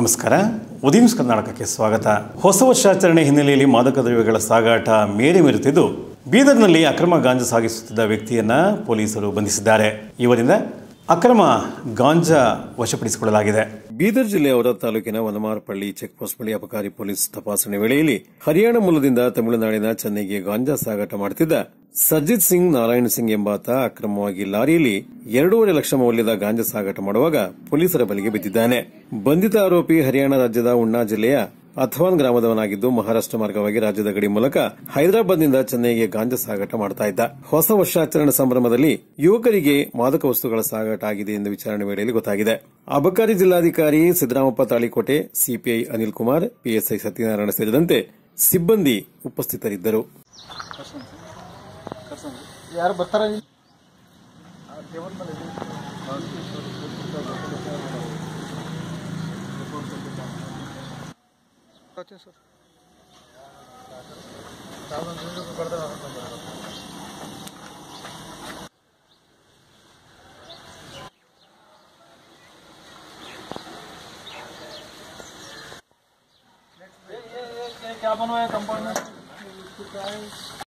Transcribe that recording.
ನಮಸ್ಕಾರ. ಉದಯ ಕರ್ನಾಟಕಕ್ಕೆ ಸ್ವಾಗತ. ಹೊಸ ವರ್ಷಾಚರಣೆ ಹಿನ್ನೆಲೆಯಲ್ಲಿ ಮಾದಕ ದ್ರವ್ಯಗಳ ಸಾಗಾಟ ಮೇರೆ ಮೀರುತ್ತಿದ್ದು ಬೀದರ್ನಲ್ಲಿ ಅಕ್ರಮ ಗಾಂಜಾ ಸಾಗಿಸುತ್ತಿದ್ದ ವ್ಯಕ್ತಿಯನ್ನು ಪೊಲೀಸರು ಬಂಧಿಸಿದ್ದಾರೆ. ಇವರಿಂದ ಅಕ್ರಮ ಗಾಂಜಾ ವಶಪಡಿಸಿಕೊಳ್ಳಲಾಗಿದೆ. ಬೀದರ್ ಜಿಲ್ಲೆಯ ಔರಾದ್ ತಾಲೂಕಿನ ವನಮಾರಪಳ್ಳಿ ಚೆಕ್ಪೋಸ್ಟ್ ಬಳಿ ಅಬಕಾರಿ ಪೊಲೀಸ್ ತಪಾಸಣೆ ವೇಳೆಯಲ್ಲಿ ಹರಿಯಾಣ ಮೂಲದಿಂದ ತಮಿಳುನಾಡಿನ ಚೆನ್ನೈಗೆ ಗಾಂಜಾ ಸಾಗಾಟ ಮಾಡುತ್ತಿದ್ದ ಸರ್ಜಿತ್ ಸಿಂಗ್ ನಾರಾಯಣ್ ಸಿಂಗ್ ಎಂಬಾತ ಅಕ್ರಮವಾಗಿ ಲಾರಿಯಲ್ಲಿ 2.5 ಲಕ್ಷ ಮೌಲ್ಯದ ಗಾಂಜಾ ಸಾಗಾಟ ಮಾಡುವಾಗ ಪೊಲೀಸರ ಬಲೆಗೆ ಬಿದ್ದಿದ್ದಾನೆ. ಬಂಧಿತ ಆರೋಪಿ ಹರಿಯಾಣ ರಾಜ್ಯದ ಉಣ್ಣಾ ಜಿಲ್ಲೆಯ ಅಥವಾನ್ ಗ್ರಾಮದವನಾಗಿದ್ದು ಮಹಾರಾಷ್ಟ್ರ ಮಾರ್ಗವಾಗಿ ರಾಜ್ಯದ ಗಡಿ ಮೂಲಕ ಹೈದರಾಬಾದ್ನಿಂದ ಚೆನ್ನೈಗೆ ಗಾಂಜಾ ಸಾಗಾಟ ಮಾಡ್ತಾ ಇದ್ದ. ಹೊಸ ವರ್ಷಾಚರಣೆ ಸಂಭ್ರಮದಲ್ಲಿ ಯುವಕರಿಗೆ ಮಾದಕ ವಸ್ತುಗಳ ಸಾಗಾಟ ಆಗಿದೆ ಎಂದು ವಿಚಾರಣೆ ವೇಳೆಯಲ್ಲಿ ಗೊತ್ತಾಗಿದೆ. ಅಬಕಾರಿ ಜಿಲ್ಲಾಧಿಕಾರಿ ಸಿದ್ದರಾಮಪ್ಪ ತಾಳಿಕೋಟೆ, ಸಿಪಿಐ ಅನಿಲ್ ಕುಮಾರ್, ಪಿಎಸ್ಐ ಸತ್ಯನಾರಾಯಣ ಸೇರಿದಂತೆ ಸಿಬ್ಬಂದಿ ಉಪಸ್ಥಿತರಿದ್ದರು. ಯಾರು ಬರ್ತಾರೆ? सर क्या बनवाया कंपाउंड में?